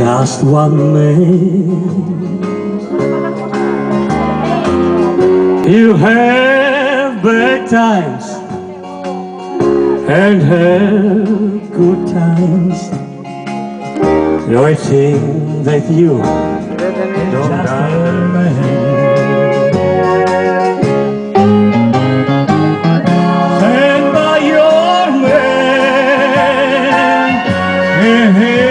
just one man. You have bad times and have good times. I think that you don't die. Stand by your man.